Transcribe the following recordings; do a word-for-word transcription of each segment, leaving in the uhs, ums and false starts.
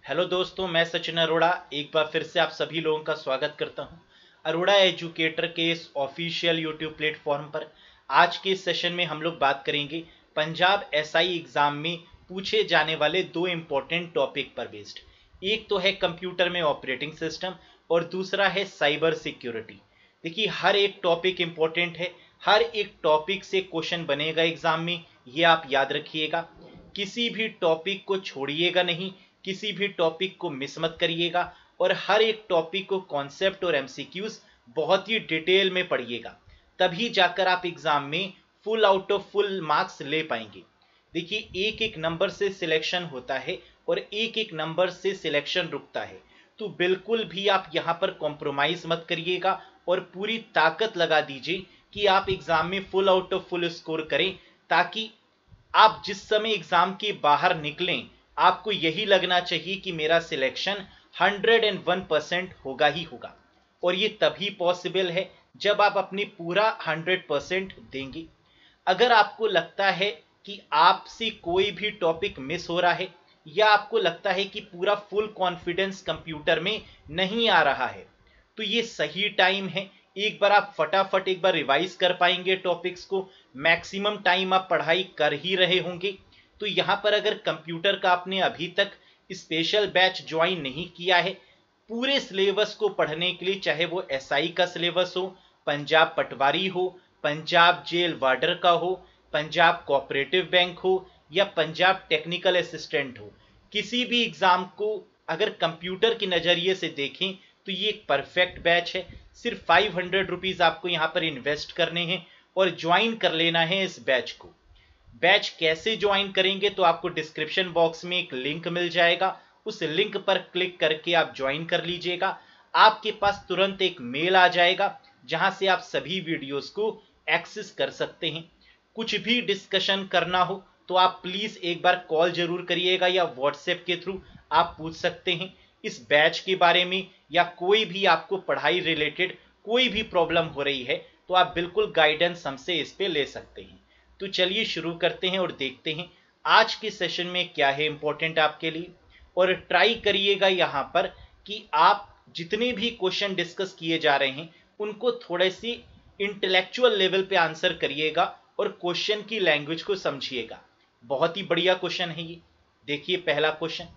Hello दोस्तों, मैं सचिन अरोड़ा एक बार फिर से आप सभी लोगों का स्वागत करता हूं अरोड़ा एजुकेटर के इस ऑफिशियल यूट्यूब प्लेटफॉर्म पर। आज के इस सेशन में हम लोग बात करेंगे पंजाब एसआई एग्जाम में पूछे जाने वाले दो इम्पोर्टेंट टॉपिक पर बेस्ड। एक तो है कंप्यूटर में ऑपरेटिंग सिस्टम और दूसरा है साइबर सिक्योरिटी। देखिए, हर एक टॉपिक इम्पोर्टेंट है, हर एक टॉपिक से क्वेश्चन बनेगा एग्जाम में, ये आप याद रखिएगा। किसी भी टॉपिक को छोड़िएगा नहीं, किसी भी टॉपिक को मिस मत करिएगा और हर एक टॉपिक को कॉन्सेप्ट और एमसीक्यूज बहुत ही डिटेल में पढ़िएगा, तभी जाकर आप एग्जाम में full out of full marks ले पाएंगे। देखिए, एक एक नंबर से सिलेक्शन होता है और एक एक नंबर से सिलेक्शन रुकता है, तो बिल्कुल भी आप यहाँ पर कॉम्प्रोमाइज मत करिएगा और पूरी ताकत लगा दीजिए कि आप एग्जाम में full out of full score करें, ताकि आप जिस समय एग्जाम के बाहर निकलें आपको यही लगना चाहिए कि मेरा selection hundred and one percent होगा ही होगा। और ये तभी पॉसिबल है जब आप अपनी पूरा हंड्रेड परसेंट देंगे। अगर आपको लगता है कि आपसे कोई भी टॉपिक मिस हो रहा है या आपको लगता है कि पूरा फुल कॉन्फिडेंस कंप्यूटर में नहीं आ रहा है, तो ये सही टाइम है। एक बार आप फटाफट एक बार रिवाइज कर पाएंगे टॉपिक्स को, मैक्सिमम टाइम आप पढ़ाई कर ही रहे होंगे। तो यहाँ पर अगर कंप्यूटर का आपने अभी तक स्पेशल बैच ज्वाइन नहीं किया है, पूरे सिलेबस को पढ़ने के लिए, चाहे वो एसआई का सिलेबस हो, पंजाब पटवारी हो, पंजाब जेल वार्डर का हो, पंजाब कोऑपरेटिव बैंक हो या पंजाब टेक्निकल असिस्टेंट हो, किसी भी एग्जाम को अगर कंप्यूटर के नज़रिए से देखें तो ये एक परफेक्ट बैच है। सिर्फ फाइव हंड्रेड रुपीज़ आपको यहाँ पर इन्वेस्ट करने हैं और ज्वाइन कर लेना है इस बैच को। बैच कैसे ज्वाइन करेंगे, तो आपको डिस्क्रिप्शन बॉक्स में एक लिंक मिल जाएगा, उस लिंक पर क्लिक करके आप ज्वाइन कर लीजिएगा। आपके पास तुरंत एक मेल आ जाएगा जहां से आप सभी वीडियोस को एक्सेस कर सकते हैं। कुछ भी डिस्कशन करना हो तो आप प्लीज एक बार कॉल जरूर करिएगा या व्हाट्सएप के थ्रू आप पूछ सकते हैं इस बैच के बारे में, या कोई भी आपको पढ़ाई रिलेटेड कोई भी प्रॉब्लम हो रही है तो आप बिल्कुल गाइडेंस हमसे इस पे ले सकते हैं। तो चलिए शुरू करते हैं और देखते हैं आज के सेशन में क्या है इंपॉर्टेंट आपके लिए। और ट्राई करिएगा यहाँ पर कि आप जितने भी क्वेश्चन डिस्कस किए जा रहे हैं उनको थोड़े सी इंटेलेक्चुअल लेवल पे आंसर करिएगा और क्वेश्चन की लैंग्वेज को समझिएगा। बहुत ही बढ़िया क्वेश्चन है ये। देखिए पहला question,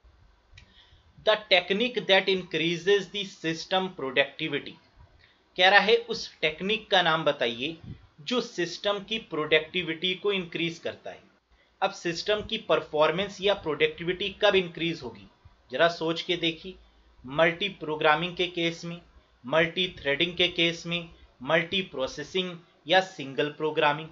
the technique that increases the system productivity. कह रहा है उस टेक्निक का नाम बताइए जो सिस्टम की प्रोडक्टिविटी को इंक्रीज करता है। अब सिस्टम की परफॉर्मेंस या प्रोडक्टिविटी कब इंक्रीज होगी, जरा सोच के देखिए। मल्टी प्रोग्रामिंग के केस में, मल्टी थ्रेडिंग के केस में, मल्टी प्रोसेसिंग या सिंगल प्रोग्रामिंग।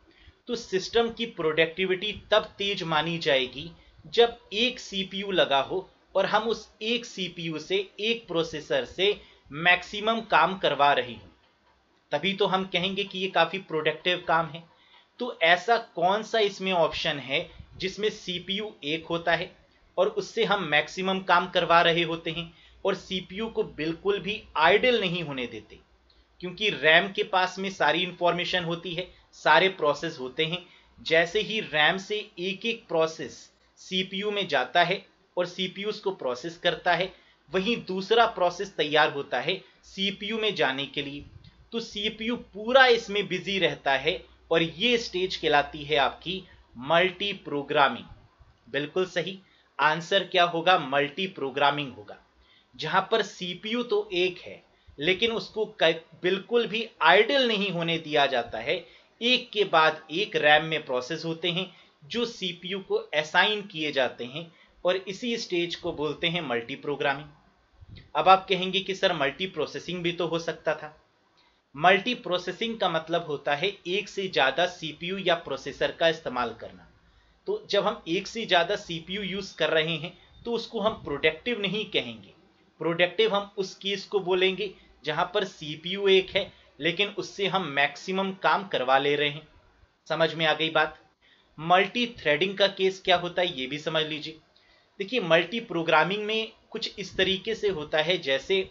तो सिस्टम की प्रोडक्टिविटी तब तेज मानी जाएगी जब एक सीपीयू लगा हो और हम उस एक सीपीयू से, एक प्रोसेसर से मैक्सिमम काम करवा रहे हो, तभी तो हम कहेंगे कि ये काफी प्रोडक्टिव काम है। तो ऐसा कौन सा इसमें ऑप्शन है जिसमें सीपीयू एक होता है और उससे हम मैक्सिमम काम करवा रहे होते हैं और सीपीयू को बिल्कुल भी आइडल नहीं होने देते, क्योंकि रैम के पास में सारी इंफॉर्मेशन होती है, सारे प्रोसेस होते हैं। जैसे ही रैम से एक एक प्रोसेस सीपीयू में जाता है और सीपीयू उसको प्रोसेस करता है, वहीं दूसरा प्रोसेस तैयार होता है सीपीयू में जाने के लिए। तो सीपीयू पूरा इसमें बिजी रहता है और ये स्टेज कहलाती है आपकी मल्टी प्रोग्रामिंग। बिल्कुल सही आंसर क्या होगा, मल्टी प्रोग्रामिंग होगा, जहां पर सीपीयू तो एक है लेकिन उसको बिल्कुल भी आइडल नहीं होने दिया जाता है। एक के बाद एक रैम में प्रोसेस होते हैं जो सीपीयू को असाइन किए जाते हैं और इसी स्टेज को बोलते हैं मल्टी प्रोग्रामिंग। अब आप कहेंगे कि सर मल्टी प्रोसेसिंग भी तो हो सकता था। मल्टी प्रोसेसिंग का मतलब होता है एक से ज़्यादा सीपीयू या प्रोसेसर का इस्तेमाल करना। तो जब हम एक से ज़्यादा सीपीयू यूज़ कर रहे हैं तो उसको हम प्रोडक्टिव नहीं कहेंगे। प्रोडक्टिव हम उस केस को बोलेंगे जहां पर सीपीयू एक है लेकिन उससे हम मैक्सिमम काम करवा ले रहे हैं। समझ में आ गई बात। मल्टी थ्रेडिंग का केस क्या होता है ये भी समझ लीजिए। देखिए, मल्टी प्रोग्रामिंग में कुछ इस तरीके से होता है, जैसे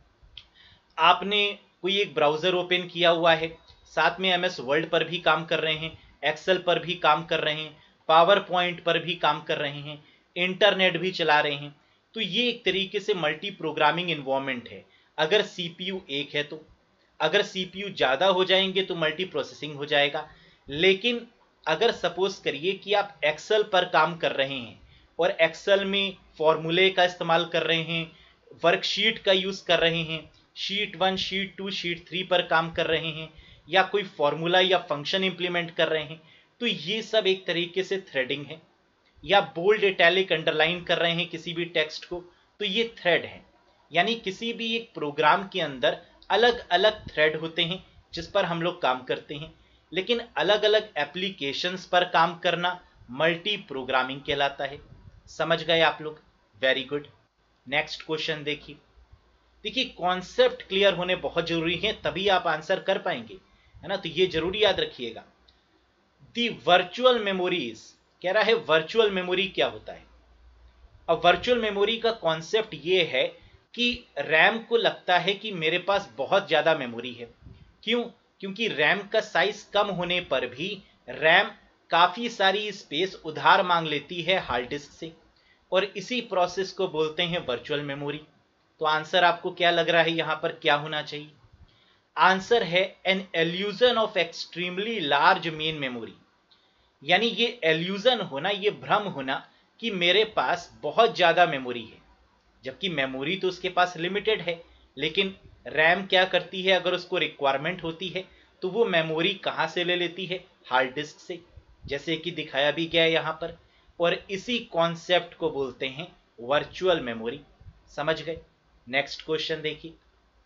आपने कोई एक ब्राउज़र ओपन किया हुआ है, साथ में एम एस वर्ड पर भी काम कर रहे हैं, एक्सेल पर भी काम कर रहे हैं, पावर पॉइंट पर भी काम कर रहे हैं, इंटरनेट भी चला रहे हैं, तो ये एक तरीके से मल्टी प्रोग्रामिंग इन्वायरमेंट है। अगर सीपीयू एक है तो, अगर सीपीयू ज़्यादा हो जाएंगे तो मल्टी प्रोसेसिंग हो जाएगा। लेकिन अगर सपोज करिए कि आप एक्सेल पर काम कर रहे हैं और एक्सेल में फॉर्मूले का इस्तेमाल कर रहे हैं, वर्कशीट का यूज़ कर रहे हैं, sheet one, sheet two, sheet three पर काम कर रहे हैं, या कोई फॉर्मूला या फंक्शन इंप्लीमेंट कर रहे हैं, तो ये सब एक तरीके से थ्रेडिंग है। या बोल्ड, इटैलिक, अंडरलाइन कर रहे हैं किसी भी टेक्स्ट को, तो ये थ्रेड है। यानी किसी भी एक प्रोग्राम के अंदर अलग अलग थ्रेड होते हैं जिस पर हम लोग काम करते हैं, लेकिन अलग अलग एप्लीकेशंस पर काम करना मल्टी प्रोग्रामिंग कहलाता है। समझ गए आप लोग? Very good. नेक्स्ट क्वेश्चन देखिए। देखिए, कॉन्सेप्ट क्लियर होने बहुत जरूरी है, तभी आप आंसर कर पाएंगे, है ना। तो ये जरूरी याद रखिएगा। दी वर्चुअल मेमोरीज कह रहा है, वर्चुअल मेमोरी क्या होता है। अब वर्चुअल मेमोरी का कॉन्सेप्ट ये है कि रैम को लगता है कि मेरे पास बहुत ज़्यादा मेमोरी है। क्यों? क्योंकि रैम का साइज कम होने पर भी रैम काफ़ी सारी स्पेस उधार मांग लेती है हार्ड डिस्क से, और इसी प्रोसेस को बोलते हैं वर्चुअल मेमोरी। तो आंसर आपको क्या लग रहा है यहाँ पर क्या होना चाहिए? आंसर है an illusion of extremely large main memory. यानी ये एल्यूजन होना, ये भ्रम होना कि मेरे पास बहुत ज़्यादा मेमोरी है, जबकि मेमोरी तो उसके पास लिमिटेड है। लेकिन रैम क्या करती है, अगर उसको रिक्वायरमेंट होती है तो वो मेमोरी कहाँ से ले लेती है? हार्ड डिस्क से, जैसे कि दिखाया भी गया है यहाँ पर। और इसी कॉन्सेप्ट को बोलते हैं वर्चुअल मेमोरी। समझ गए? नेक्स्ट क्वेश्चन देखिए।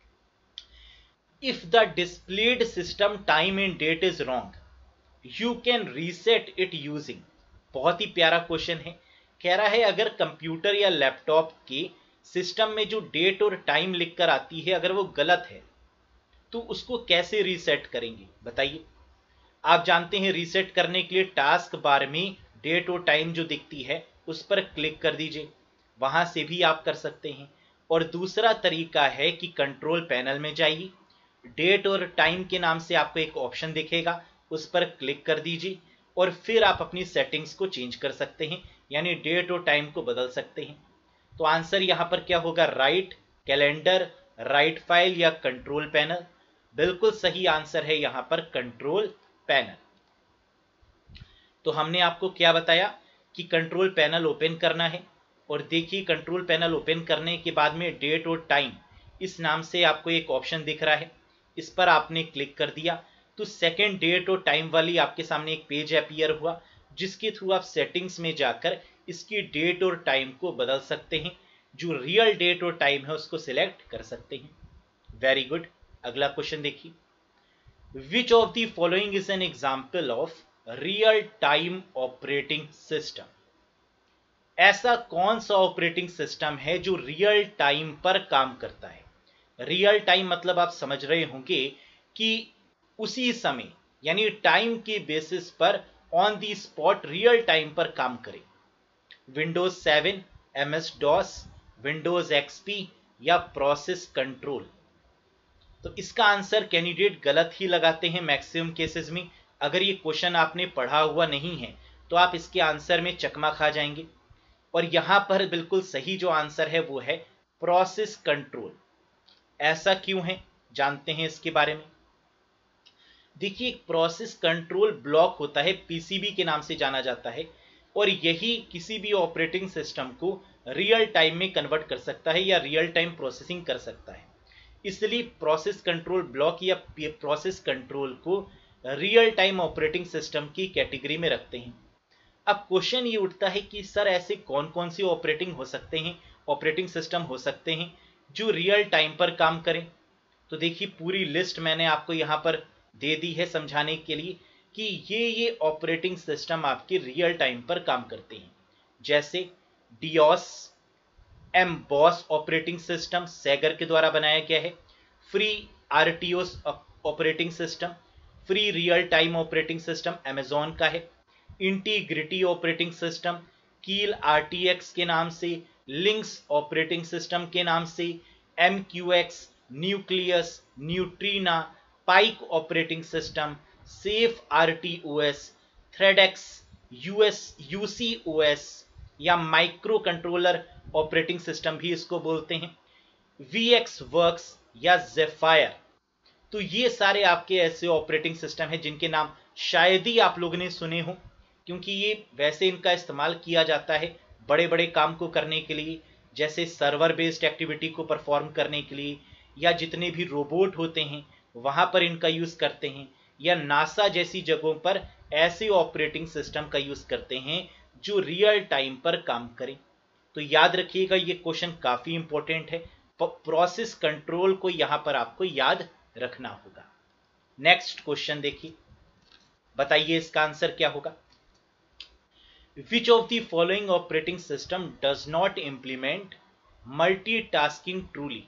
If the displayed system time and date is wrong you can reset it using. बहुत ही प्यारा क्वेश्चन है। कह रहा है अगर कंप्यूटर या लैपटॉप के सिस्टम में जो डेट और टाइम लिखकर आती है अगर वो गलत है तो उसको कैसे रीसेट करेंगे बताइए। आप जानते हैं रीसेट करने के लिए टास्क बार में डेट और टाइम जो दिखती है उस पर क्लिक कर दीजिए, वहां से भी आप कर सकते हैं। और दूसरा तरीका है कि कंट्रोल पैनल में जाइए, डेट और टाइम के नाम से आपको एक ऑप्शन दिखेगा, उस पर क्लिक कर दीजिए और फिर आप अपनी सेटिंग्स को चेंज कर सकते हैं, यानी डेट और टाइम को बदल सकते हैं। तो आंसर यहाँ पर क्या होगा? राइट कैलेंडर, राइट फाइल या कंट्रोल पैनल। बिल्कुल सही आंसर है यहाँ पर कंट्रोल पैनल। तो हमने आपको क्या बताया कि कंट्रोल पैनल ओपन करना है, और देखिए कंट्रोल पैनल ओपन करने के बाद में डेट और टाइम इस नाम से आपको एक ऑप्शन दिख रहा है, इस पर आपने क्लिक कर दिया तो सेकेंड डेट और टाइम वाली आपके सामने एक पेज अपीयर हुआ, जिसके थ्रू आप सेटिंग्स में जाकर इसकी डेट और टाइम को बदल सकते हैं। जो रियल डेट और टाइम है उसको सिलेक्ट कर सकते हैं। Very good. अगला क्वेश्चन देखिए। Which of the following is an example of real time operating system. ऐसा कौन सा ऑपरेटिंग सिस्टम है जो रियल टाइम पर काम करता है? रियल टाइम मतलब आप समझ रहे होंगे कि उसी समय, यानी टाइम के बेसिस पर on the spot real time पर काम करे। Windows seven, M S DOS, Windows XP या प्रोसेस कंट्रोल। तो इसका आंसर कैंडिडेट गलत ही लगाते हैं मैक्सिमम केसेस में। अगर ये क्वेश्चन आपने पढ़ा हुआ नहीं है तो आप इसके आंसर में चकमा खा जाएंगे। और यहां पर बिल्कुल सही जो आंसर है वो है प्रोसेस कंट्रोल। ऐसा क्यों है जानते हैं इसके बारे में। देखिए, एक प्रोसेस कंट्रोल ब्लॉक होता है, पीसीबी के नाम से जाना जाता है, और यही किसी भी ऑपरेटिंग सिस्टम को रियल टाइम में कन्वर्ट कर सकता है या रियल टाइम प्रोसेसिंग कर सकता है। इसलिए प्रोसेस कंट्रोल ब्लॉक या प्रोसेस कंट्रोल को रियल टाइम ऑपरेटिंग सिस्टम की कैटेगरी में रखते हैं। अब क्वेश्चन ये उठता है कि सर ऐसे कौन कौन सी ऑपरेटिंग हो सकते हैं, ऑपरेटिंग सिस्टम हो सकते हैं जो रियल टाइम पर काम करें। तो देखिए, पूरी लिस्ट मैंने आपको यहाँ पर दे दी है समझाने के लिए कि ये ये ऑपरेटिंग सिस्टम आपके रियल टाइम पर काम करते हैं। जैसे DeOS, embOS operating system Segger के द्वारा बनाया गया है, free RTOS operating system, free real time operating system Amazon का है, integrity operating system Keil RTX के नाम से, लिंक्स ऑपरेटिंग सिस्टम के नाम से, MQX, nucleus, neutrino, Pike operating system, safe RTOS, ThreadX, US UCOS या माइक्रो कंट्रोलर ऑपरेटिंग सिस्टम भी इसको बोलते हैं, वी एक्स वर्क्स या ज़ेफायर। तो ये सारे आपके ऐसे ऑपरेटिंग सिस्टम हैं जिनके नाम शायद ही आप लोगों ने सुने हो, क्योंकि ये वैसे इनका इस्तेमाल किया जाता है बड़े बड़े काम को करने के लिए, जैसे सर्वर बेस्ड एक्टिविटी को परफॉर्म करने के लिए, या जितने भी रोबोट होते हैं वहाँ पर इनका यूज़ करते हैं, या नासा जैसी जगहों पर ऐसे ऑपरेटिंग सिस्टम का यूज़ करते हैं जो रियल टाइम पर काम करें। तो याद रखिएगा, ये क्वेश्चन काफ़ी इंपॉर्टेंट है, प्रोसेस कंट्रोल को यहाँ पर आपको याद रखना होगा। नेक्स्ट क्वेश्चन देखिए, बताइए इसका आंसर क्या होगा। Which of the following operating system does not implement multitasking truly.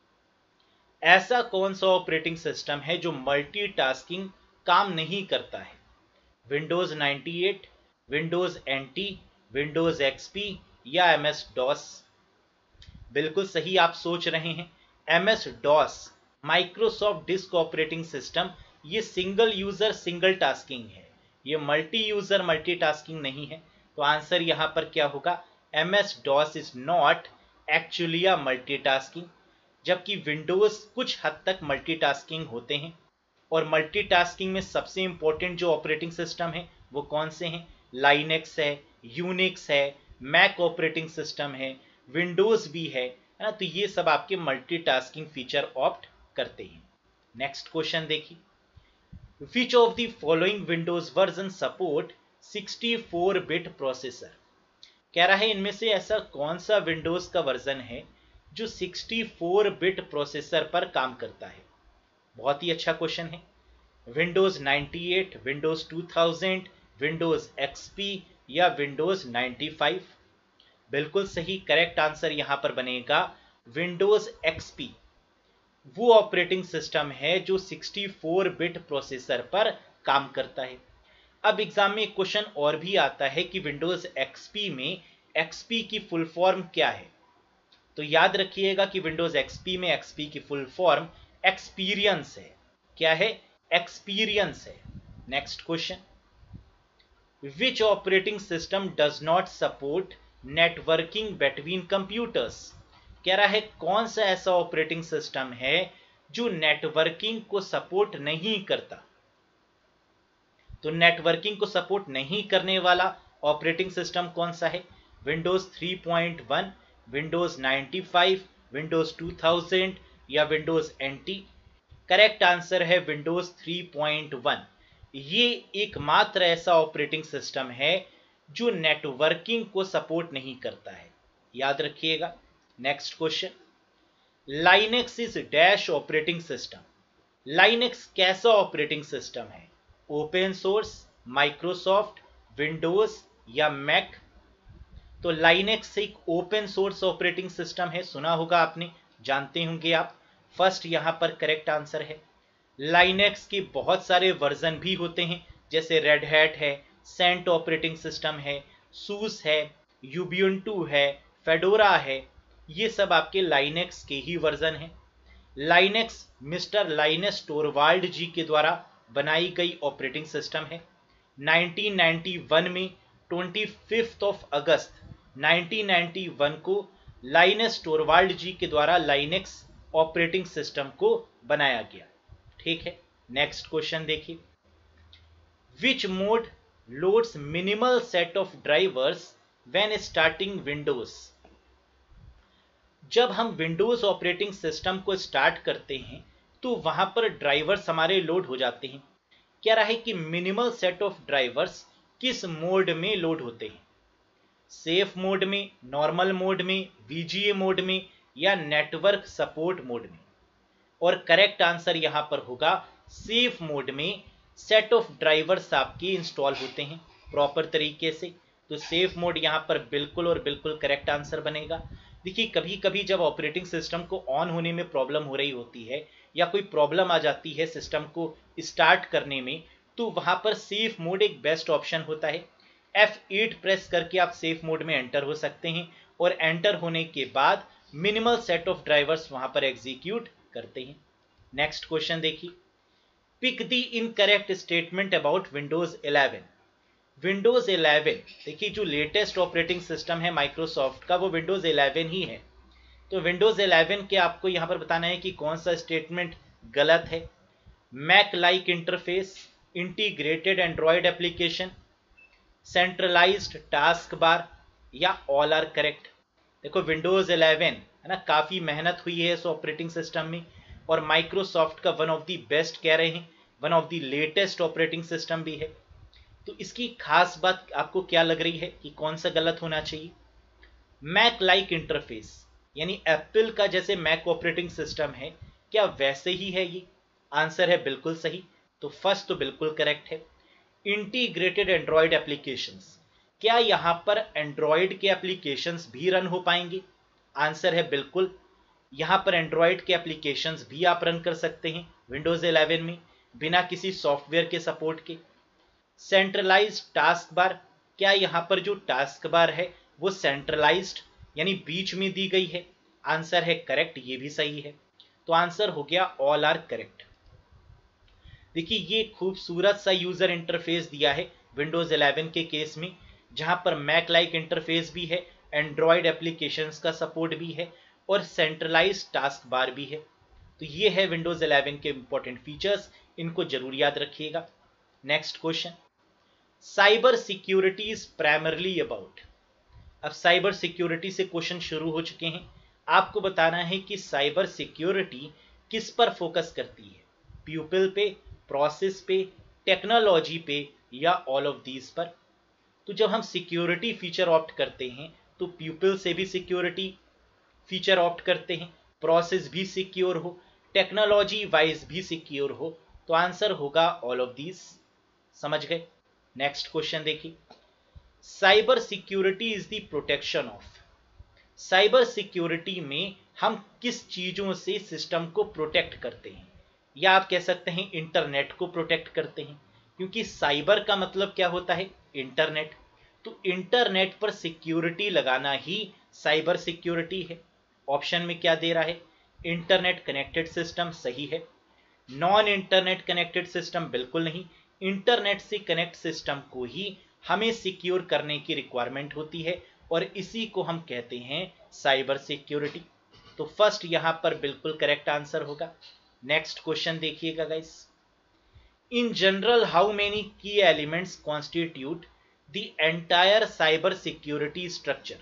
ऐसा कौन सा ऑपरेटिंग सिस्टम है जो मल्टीटास्किंग काम नहीं करता है। Windows ninety eight, Windows NT, Windows XP या एम एस डॉस। बिल्कुल सही आप सोच रहे हैं, M S DOS Microsoft disk operating system, ये सिंगल यूजर सिंगल टास्किंग है, ये मल्टी यूजर मल्टीटास्किंग नहीं है। तो आंसर यहां पर क्या होगा, M S DOS is not actually a multitasking, जबकि विंडोज कुछ हद तक मल्टीटास्किंग होते हैं। और मल्टीटास्किंग में सबसे इंपॉर्टेंट जो ऑपरेटिंग सिस्टम है वो कौन से हैं, लाइनेक्स है, यूनिक्स है, मैक ऑपरेटिंग सिस्टम है, विंडोज भी है, है ना। तो ये सब आपके मल्टीटास्किंग फीचर ऑप्ट करते हैं। नेक्स्ट क्वेश्चन देखिए, which of the following Windows version support sixty four bit processor. कह रहा है इनमें से ऐसा कौन सा विंडोज का वर्जन है जो सिक्सटी फोर बिट प्रोसेसर पर काम करता है। बहुत ही अच्छा क्वेश्चन है। Windows ninety eight, Windows two thousand, Windows XP या विंडोज नाइंटी फाइव। बिल्कुल सही, करेक्ट आंसर यहां पर बनेगा विंडोज एक्सपी। वो ऑपरेटिंग सिस्टम है जो सिक्सटी फोर बिट प्रोसेसर पर काम करता है। अब एग्जाम में एक क्वेश्चन और भी आता है कि विंडोज एक्सपी में एक्सपी की फुल फॉर्म क्या है। तो याद रखिएगा कि विंडोज एक्सपी में एक्सपी की फुल फॉर्म एक्सपीरियंस है। क्या है, एक्सपीरियंस है। Next question, which operating system does not support networking between computers. कह रहा है कौन सा ऐसा ऑपरेटिंग सिस्टम है जो नेटवर्किंग को सपोर्ट नहीं करता। तो नेटवर्किंग को सपोर्ट नहीं करने वाला ऑपरेटिंग सिस्टम कौन सा है, Windows three point one, Windows ninety five, Windows two thousand या विंडोज एनटी। करेक्ट आंसर है विंडोज थ्री पॉइंट वन। ये एकमात्र ऐसा ऑपरेटिंग सिस्टम है जो नेटवर्किंग को सपोर्ट नहीं करता है, याद रखिएगा। Next question, Linux is dash operating system. Linux कैसा ऑपरेटिंग सिस्टम है, ओपन सोर्स, माइक्रोसॉफ्ट, विंडोज या मैक। तो लाइनेक्स एक ओपन सोर्स ऑपरेटिंग सिस्टम है, सुना होगा आपने, जानते होंगे आप। फर्स्ट यहां पर करेक्ट आंसर है। लाइनेक्स के बहुत सारे वर्जन भी होते हैं, जैसे रेड हैट है, सेंट ऑपरेटिंग सिस्टम है, सूस है, यूबुंटू है, फेडोरा है। ये सब आपके लाइनेक्स के ही वर्जन हैं। Linux mister Linus Torvald ji के द्वारा बनाई गई ऑपरेटिंग सिस्टम है। नाइंटीन नाइंटी वन में पच्चीस of August nineteen ninety one को लाइनस टोरवाल्ड जी के द्वारा लाइनेक्स ऑपरेटिंग सिस्टम को बनाया गया। ठीक है, नेक्स्ट क्वेश्चन देखिए, which mode loads minimal set of drivers when starting Windows. जब हम विंडोज ऑपरेटिंग सिस्टम को स्टार्ट करते हैं तो वहां पर ड्राइवर्स हमारे लोड हो जाते हैं। कह रहा है कि मिनिमल सेट ऑफ ड्राइवर्स किस मोड में लोड होते हैं, सेफ मोड में, नॉर्मल मोड में, वीजीए मोड में या नेटवर्क सपोर्ट मोड में। और करेक्ट आंसर यहां पर होगा सेफ मोड में सेट ऑफ ड्राइवर्स आपके इंस्टॉल होते हैं प्रॉपर तरीके से। तो सेफ मोड यहां पर बिल्कुल और बिल्कुल करेक्ट आंसर बनेगा। देखिए, कभी कभी जब ऑपरेटिंग सिस्टम को ऑन होने में प्रॉब्लम हो रही होती है या कोई प्रॉब्लम आ जाती है सिस्टम को स्टार्ट करने में, तो वहां पर सेफ मोड एक बेस्ट ऑप्शन होता है। एफ एट प्रेस करके आप सेफ मोड में एंटर हो सकते हैं और एंटर होने के बाद मिनिमल सेट ऑफ ड्राइवर्स वहां पर एग्जीक्यूट करते हैं। नेक्स्ट क्वेश्चन देखिए, pick the incorrect statement about Windows eleven. Windows eleven, देखिए जो लेटेस्ट ऑपरेटिंग सिस्टम है माइक्रोसॉफ्ट का वो विंडोज इलेवन ही है। तो विंडोज इलेवन के आपको यहाँ पर बताना है कि कौन सा स्टेटमेंट गलत है। Mac like interface, integrated Android application, centralised task bar या ऑल आर करेक्ट। देखो विंडोज इलेवन है ना, काफ़ी मेहनत हुई है इस ऑपरेटिंग सिस्टम में और माइक्रोसॉफ्ट का वन ऑफ दी बेस्ट कह रहे हैं, one of the latest operating system भी है। तो इसकी खास बात आपको क्या लग रही है कि कौन सा गलत होना चाहिए? मैक लाइक इंटरफेस यानी एप्पल का जैसे मैक ऑपरेटिंग सिस्टम है, क्या वैसे ही है ये? आंसर है बिल्कुल सही। तो फर्स्ट तो बिल्कुल करेक्ट है। इंटीग्रेटेड एंड्रॉयड एप्लीकेशंस, क्या यहाँ पर एंड्रॉयड के एप्लीकेशंस भी रन हो पाएंगे? आंसर है बिल्कुल। यहाँ पर एंड्रॉयड के एप्लीकेशंस भी आप रन कर सकते हैं विंडोज इलेवन में बिना किसी सॉफ्टवेयर के सपोर्ट के। सेंट्रलाइज्ड टास्क बार, क्या यहाँ पर जो टास्क बार है वो सेंट्रलाइज्ड यानी बीच में दी गई है? आंसर है करेक्ट, ये भी सही है। तो आंसर हो गया ऑल आर करेक्ट। देखिए ये खूबसूरत सा यूजर इंटरफेस दिया है विंडोज इलेवन के केस में, जहां पर मैक लाइक इंटरफेस भी है, एंड्रॉयड एप्लीकेशंस का सपोर्ट भी है और सेंट्रलाइज्ड टास्क बार भी है। तो ये है विंडोज इलेवन के इंपॉर्टेंट फीचर्स, इनको जरूर याद रखिएगा। Next question, cyber security is primarily about. अब साइबर सिक्योरिटी से क्वेश्चन शुरू हो चुके हैं। आपको बताना है कि साइबर सिक्योरिटी किस पर फोकस करती है, पीपल पे, प्रोसेस पे, टेक्नोलॉजी पे या ऑल ऑफ दीज पर। तो जब हम सिक्योरिटी फीचर ऑप्ट करते हैं तो पीपल से भी सिक्योरिटी फीचर ऑप्ट करते हैं, प्रोसेस भी सिक्योर हो, टेक्नोलॉजी वाइज भी सिक्योर हो। तो आंसर होगा ऑल ऑफ दीज। समझ गए? नेक्स्ट क्वेश्चन देखिए, cyber security is the protection of. Cyber security में हम किस चीजों से सिस्टम को प्रोटेक्ट करते हैं, या आप कह सकते हैं इंटरनेट को प्रोटेक्ट करते हैं, क्योंकि साइबर का मतलब क्या होता है? इंटरनेट। तो इंटरनेट पर सिक्योरिटी लगाना ही साइबर सिक्योरिटी है। ऑप्शन में क्या दे रहा है? इंटरनेट कनेक्टेड सिस्टम सही है, नॉन इंटरनेट कनेक्टेड सिस्टम बिल्कुल नहीं। इंटरनेट से कनेक्ट सिस्टम को ही हमें सिक्योर करने की रिक्वायरमेंट होती है और इसी को हम कहते हैं साइबर सिक्योरिटी। तो फर्स्ट यहां पर बिल्कुल करेक्ट आंसर होगा। नेक्स्ट क्वेश्चन देखिएगा guys, in general how many key elements constitute the entire cyber security structure.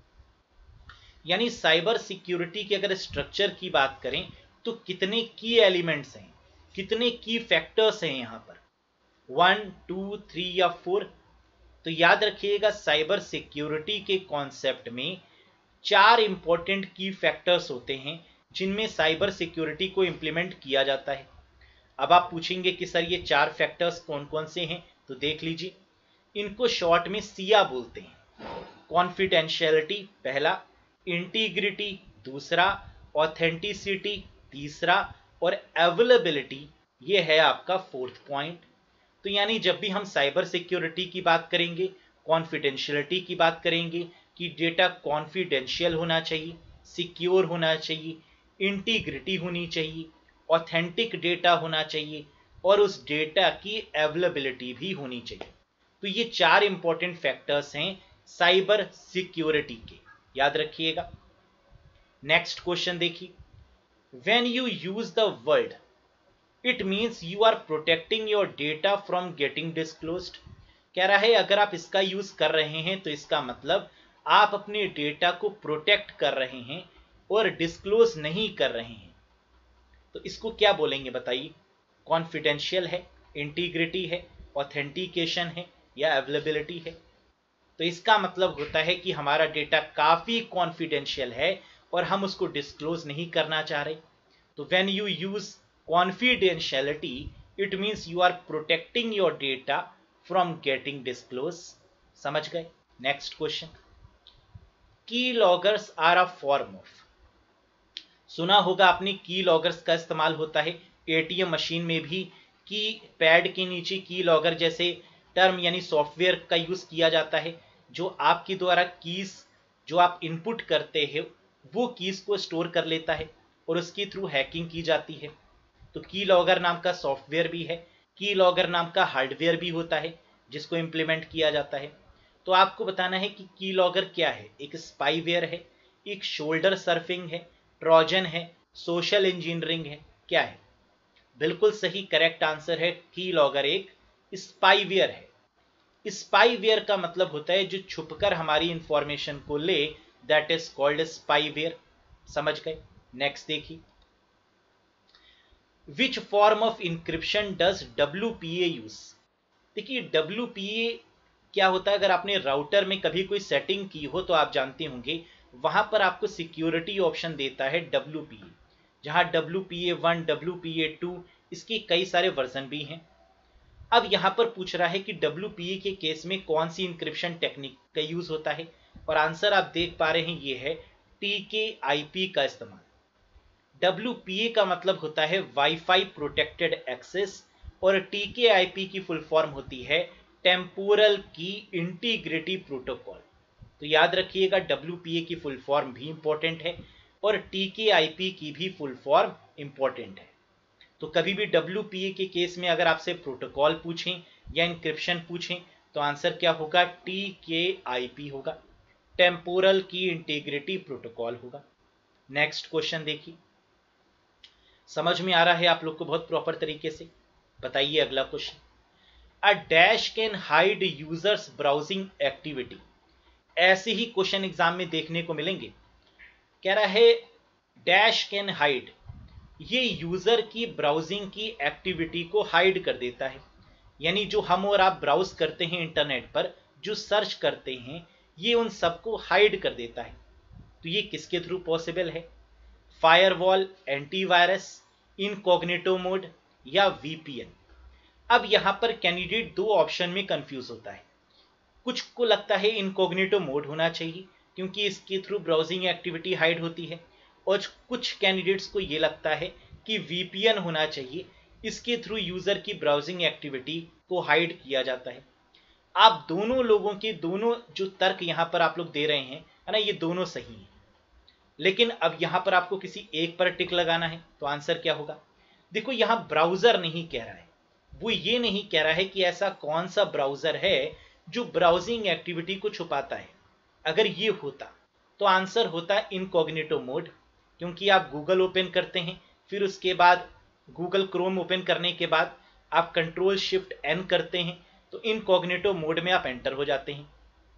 यानी साइबर सिक्योरिटी के अगर स्ट्रक्चर की बात करें तो कितने की एलिमेंट्स हैं, कितने की फैक्टर्स हैं यहां पर, वन टू थ्री या फोर? तो याद रखिएगा साइबर सिक्योरिटी के कॉन्सेप्ट में चार इंपॉर्टेंट की फैक्टर्स होते हैं जिनमें साइबर सिक्योरिटी को इंप्लीमेंट किया जाता है। अब आप पूछेंगे कि सर ये चार फैक्टर्स कौन कौन से हैं, तो देख लीजिए, इनको शॉर्ट में सिया बोलते हैं। कॉन्फिडेंशियलिटी पहला, इंटीग्रिटी दूसरा, ऑथेंटिसिटी तीसरा और अवेलेबिलिटी ये है आपका फोर्थ पॉइंट। तो यानी जब भी हम साइबर सिक्योरिटी की बात करेंगे, कॉन्फिडेंशियलिटी की बात करेंगे कि डेटा कॉन्फिडेंशियल होना चाहिए, सिक्योर होना चाहिए, इंटीग्रिटी होनी चाहिए, ऑथेंटिक डेटा होना चाहिए और उस डेटा की अवेलेबिलिटी भी होनी चाहिए। तो ये चार इंपॉर्टेंट फैक्टर्स हैं साइबर सिक्योरिटी के, याद रखिएगा। नेक्स्ट क्वेश्चन देखिए, when you use the word it means you are protecting your data from getting disclosed. कह रहा है अगर आप इसका यूज कर रहे हैं तो इसका मतलब आप अपने डेटा को प्रोटेक्ट कर रहे हैं और डिस्क्लोज नहीं कर रहे हैं। तो इसको क्या बोलेंगे बताइए? कॉन्फिडेंशियल है, इंटीग्रिटी है, ऑथेंटिकेशन है या अवेलेबिलिटी है? तो इसका मतलब होता है कि हमारा डेटा काफी कॉन्फिडेंशियल है और हम उसको डिस्क्लोज नहीं करना चाह रहे। तो when you use confidentiality it means you are protecting your data from getting disclosed। समझ गए? Next question, key loggers are a form of. सुना होगा आपने की लॉगर्स का इस्तेमाल होता है एटीएम मशीन में भी, की पैड के नीचे की लॉगर जैसे टर्म यानी सॉफ्टवेयर का यूज किया जाता है जो आपके द्वारा कीज जो आप इनपुट करते हैं वो कीज को स्टोर कर लेता है और उसके थ्रू हैकिंग की जाती है। तो की लॉगर नाम का सॉफ्टवेयर भी है, की लॉगर नाम का हार्डवेयर भी होता है जिसको इम्प्लीमेंट किया जाता है। तो आपको बताना है कि कीलॉगर क्या है, एक स्पाईवेयर है, एक शोल्डर सर्फिंग है, ट्रोजन है, सोशल इंजीनियरिंग है, क्या है? बिल्कुल सही करेक्ट आंसर है, कीलॉगर एक स्पाईवेयर है। स्पाईवेयर का मतलब होता है जो छुपकर हमारी इंफॉर्मेशन को ले, दैट इज कॉल्ड स्पाईवेयर। समझ गए? नेक्स्ट देखिए, which form of encryption does W P A use? देखिए डब्ल्यू पी ए क्या होता है, अगर आपने राउटर में कभी कोई सेटिंग की हो तो आप जानते होंगे, वहां पर आपको सिक्योरिटी ऑप्शन देता है डब्ल्यू पी ए, जहां W P A one, W P A two, इसके कई सारे वर्जन भी हैं। अब यहां पर पूछ रहा है कि डब्ल्यू पी ए के केस में कौन सी इंक्रिप्शन टेक्निक का यूज होता है, और आंसर आप देख पा रहे हैं ये है टी के आई पी का इस्तेमाल। डब्ल्यू पी ए का मतलब होता है वाईफाई प्रोटेक्टेड एक्सेस, और टी के आई पी की फुल फॉर्म होती है टेम्पोरल की इंटीग्रिटी प्रोटोकॉल। तो याद रखिएगा डब्ल्यू पी ए की फुल फॉर्म भी इंपॉर्टेंट है और टी के आई पी की भी फुल फॉर्म इंपॉर्टेंट है। तो कभी भी डब्ल्यू पी ए के केस में अगर आपसे प्रोटोकॉल पूछें या इंक्रिप्शन पूछें तो आंसर क्या होगा? टी के आई पी होगा, टेम्पोरल की इंटीग्रिटी प्रोटोकॉल होगा। नेक्स्ट क्वेश्चन देखिए, समझ में आ रहा है आप लोग को बहुत प्रॉपर तरीके से? बताइए अगला question, a dash can hide users browsing activity. ऐसे ही क्वेश्चन एग्जाम में देखने को मिलेंगे। कह रहा है डैश कैन हाइड, ये यूजर की ब्राउजिंग की एक्टिविटी को हाइड कर देता है, यानी जो हम और आप ब्राउज करते हैं इंटरनेट पर, जो सर्च करते हैं, ये उन सबको हाइड कर देता है। तो ये किसके थ्रू पॉसिबल है? फायरवॉल, एंटीवायरस, इनकॉग्निटो मोड या वी पी एन? अब यहां पर कैंडिडेट दो ऑप्शन में कंफ्यूज होता है। कुछ को लगता है इनकॉग्निटो मोड होना चाहिए क्योंकि इसके थ्रू ब्राउजिंग एक्टिविटी हाइड होती है, और कुछ कैंडिडेट्स को यह लगता है कि वी पी एन होना चाहिए, इसके थ्रू यूजर की ब्राउजिंग एक्टिविटी को हाइड किया जाता है। आप दोनों लोगों के दोनों जो तर्क यहां पर आप लोग दे रहे हैं, है ना, ये दोनों सही है। लेकिन अब यहां पर आपको किसी एक पर टिक लगाना है, तो आंसर क्या होगा? देखो यहां ब्राउजर नहीं कह रहा है, वो ये नहीं कह रहा है कि ऐसा कौन सा ब्राउजर है जो ब्राउजिंग एक्टिविटी को छुपाता है। अगर ये होता तो आंसर होता इनकॉग्निटो मोड, क्योंकि आप गूगल ओपन करते हैं, फिर उसके बाद गूगल क्रोम ओपन करने के बाद आप कंट्रोल शिफ्ट एन करते हैं, तो इनकॉग्निटो मोड में आप एंटर हो जाते हैं।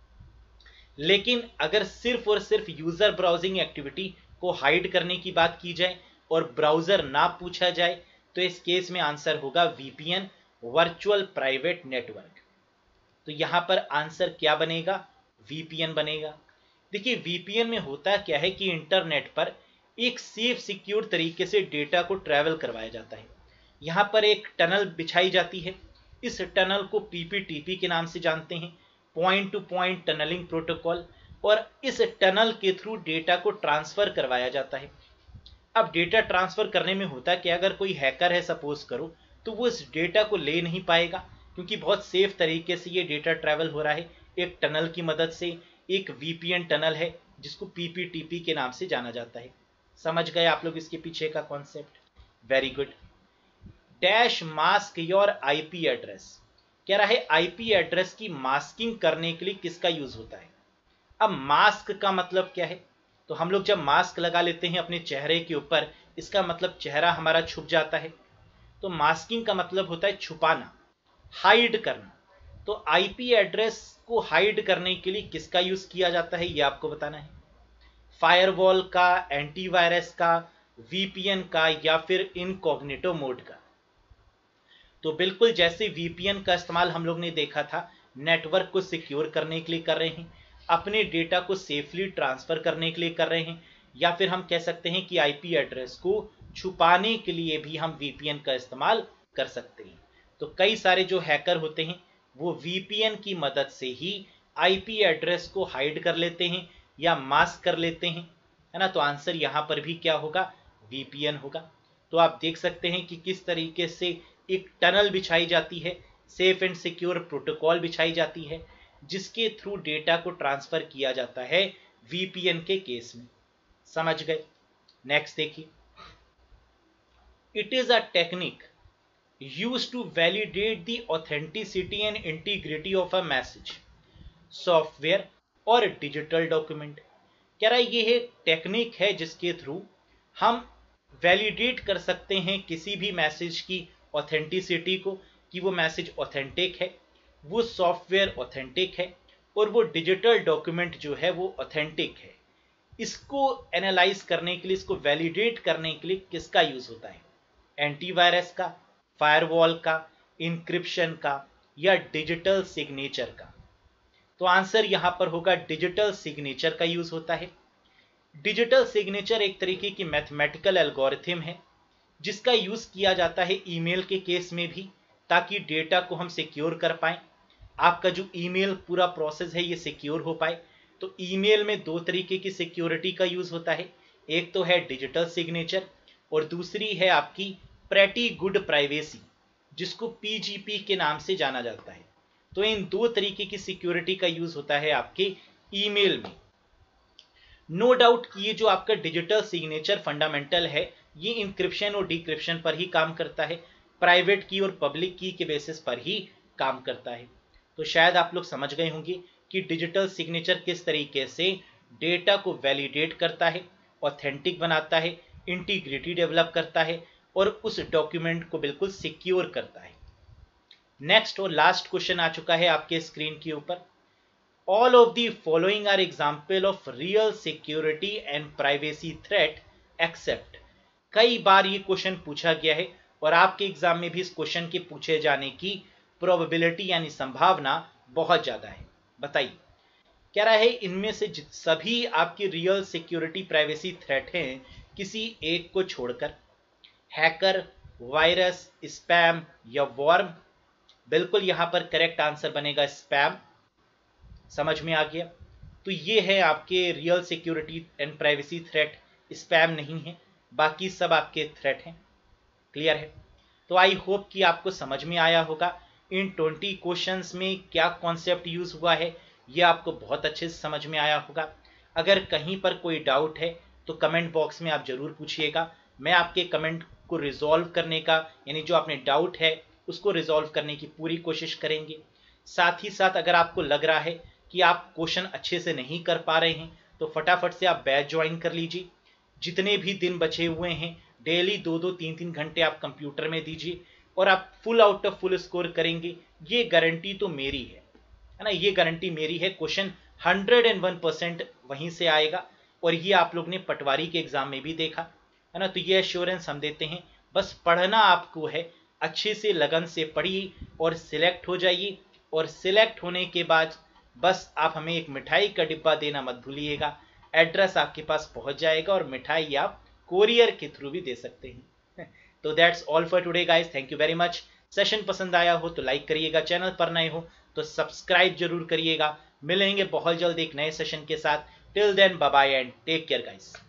लेकिन अगर सिर्फ और सिर्फ यूजर ब्राउजिंग एक्टिविटी को हाइड करने की बात की जाए और ब्राउजर ना पूछा जाए, तो इस केस में आंसर होगा V P N, virtual private network. तो यहां पर आंसर क्या बनेगा? वी पी एन बनेगा। देखिए वी पी एन में होता क्या है कि इंटरनेट पर एक सेफ सिक्योर तरीके से डेटा को ट्रैवल करवाया जाता है। यहां पर एक टनल बिछाई जाती है, इस टनल को पी पी टी पी के नाम से जानते हैं, point to point tunnelling protocol, और इस टनल के थ्रू डेटा को ट्रांसफर करवाया जाता है। अब डेटा ट्रांसफर करने में होता है कि अगर कोई हैकर है सपोज करो, तो वो इस डेटा को ले नहीं पाएगा, क्योंकि बहुत सेफ तरीके से ये डेटा ट्रैवल हो रहा है एक टनल की मदद से। एक वी पी एन टनल है जिसको पी पी टी पी के नाम से जाना जाता है। समझ गए आप लोग इसके पीछे का concept? Very good. Dash mask your I P address, कह रहा है आईपी एड्रेस की मास्किंग करने के लिए किसका यूज होता है? अब मास्क का मतलब क्या है? तो हम लोग जब मास्क लगा लेते हैं अपने चेहरे के ऊपर, इसका मतलब चेहरा हमारा छुप जाता है। तो मास्किंग का मतलब होता है छुपाना, हाइड करना। तो आईपी एड्रेस को हाइड करने के लिए किसका यूज किया जाता है, ये आपको बताना है। फायरवॉल का, एंटीवायरस का, वी पी एन का, या फिर इनकॉग्निटो मोड का? तो बिल्कुल जैसे वी पी एन का इस्तेमाल हम लोग ने देखा था नेटवर्क को सिक्योर करने के लिए कर रहे हैं, अपने डेटा को सेफली ट्रांसफर करने के लिए कर रहे हैं, या फिर हम कह सकते हैं कि आईपी एड्रेस को छुपाने के लिए भी हम वी पी एन का इस्तेमाल कर सकते हैं। तो कई सारे जो हैकर होते हैं वो वी पी एन की मदद से ही आईपी एड्रेस को हाइड कर लेते हैं या मास्क कर लेते हैं, है ना। तो आंसर यहाँ पर भी क्या होगा? वी पी एन होगा। तो आप देख सकते हैं कि किस तरीके से एक टनल बिछाई जाती है, सेफ एंड सिक्योर प्रोटोकॉल बिछाई जाती है, जिसके थ्रू डेटा को ट्रांसफर किया जाता है वी पी एन के केस में। समझ गए? नेक्स्ट देखिए, it is a technique used to validate the authenticity and integrity of a message, software और digital document। कह रहा है ये एक टेक्निक है जिसके थ्रू हम वैलिडेट कर सकते हैं किसी भी मैसेज की ऑथेंटिसिटी को, कि वो मैसेज ऑथेंटिक है, वो सॉफ्टवेयर ऑथेंटिक है और वो डिजिटल डॉक्यूमेंट जो है वो ऑथेंटिक है। इसको एनालाइज करने के लिए, इसको वैलिडेट करने के लिए किसका यूज होता है? एंटीवायरस का, फायरवॉल का, इंक्रिप्शन का या डिजिटल सिग्नेचर का? तो आंसर यहां पर होगा डिजिटल सिग्नेचर का यूज होता है। डिजिटल सिग्नेचर एक तरीके की मैथमेटिकल एल्गोरिथम है जिसका यूज किया जाता है ईमेल के केस में भी, ताकि डेटा को हम सिक्योर कर पाएं। आपका जो ईमेल पूरा प्रोसेस है ये सिक्योर हो पाए। तो ईमेल में दो तरीके की सिक्योरिटी का यूज होता है, एक तो है डिजिटल सिग्नेचर और दूसरी है आपकी प्रेटी गुड प्राइवेसी, जिसको पीजीपी के नाम से जाना जाता है। तो इन दो तरीके की सिक्योरिटी का यूज होता है आपके ईमेल में। नो डाउट कि ये जो आपका डिजिटल सिग्नेचर फंडामेंटल है, ये इंक्रिप्शन और डिक्रिप्शन पर ही काम करता है, प्राइवेट की और पब्लिक की के बेसिस पर ही काम करता है। तो शायद आप लोग समझ गए होंगे कि डिजिटल सिग्नेचर किस तरीके से डेटा को वैलिडेट करता है, ऑथेंटिक बनाता है, इंटीग्रिटी डेवलप करता है और उस डॉक्यूमेंट को बिल्कुल सिक्योर करता है। नेक्स्ट और लास्ट क्वेश्चन आ चुका है आपके स्क्रीन के ऊपर। All of the following are example of real security and privacy threat except. कई बार ये क्वेश्चन पूछा गया है और आपके एग्जाम में भी इस क्वेश्चन के पूछे जाने की प्रोबेबिलिटी यानी संभावना बहुत ज्यादा है। बताइए, कह रहा है इनमें से सभी आपकी रियल सिक्योरिटी प्राइवेसी थ्रेट हैं किसी एक को छोड़कर, हैकर, वायरस, स्पैम या वॉर्म। बिल्कुल यहां पर करेक्ट आंसर बनेगा स्पैम। समझ में आ गया? तो ये है आपके real security and privacy threat, spam नहीं है, बाकी सब आपके थ्रेट हैं। क्लियर है? तो आई होप कि आपको समझ में आया होगा इन ट्वेंटी क्वेश्चंस में क्या कॉन्सेप्ट यूज हुआ है, ये आपको बहुत अच्छे से समझ में आया होगा। अगर कहीं पर कोई डाउट है तो कमेंट बॉक्स में आप जरूर पूछिएगा, मैं आपके कमेंट को रिजॉल्व करने का, यानी जो आपने डाउट है उसको रिजॉल्व करने की पूरी कोशिश करेंगे। साथ ही साथ अगर आपको लग रहा है कि आप क्वेश्चन अच्छे से नहीं कर पा रहे हैं तो फटाफट से आप बैच ज्वाइन कर लीजिए। जितने भी दिन बचे हुए हैं डेली दो दो तीन तीन घंटे आप कंप्यूटर में दीजिए और आप full out of full score करेंगे। ये गारंटी तो मेरी है, है ना, ये गारंटी मेरी है। Question hundred and one percent वहीं से आएगा और ये आप लोग ने पटवारी के एग्जाम में भी देखा है ना। तो ये एश्योरेंस हम देते हैं, बस पढ़ना आपको है, अच्छे से लगन से पढ़िए और सिलेक्ट हो जाइए। और सिलेक्ट होने के बाद बस आप हमें एक मिठाई का डिब्बा देना मत भूलिएगा। एड्रेस आपके पास पहुंच जाएगा और मिठाई आप कोरियर के थ्रू भी दे सकते हैं। तो that's all for today guys, thank you very much. Session पसंद आया हो तो लाइक करिएगा, चैनल पर नए हो तो सब्सक्राइब जरूर करिएगा। मिलेंगे बहुत जल्द एक नए सेशन के साथ। Till then bye bye and take care guys.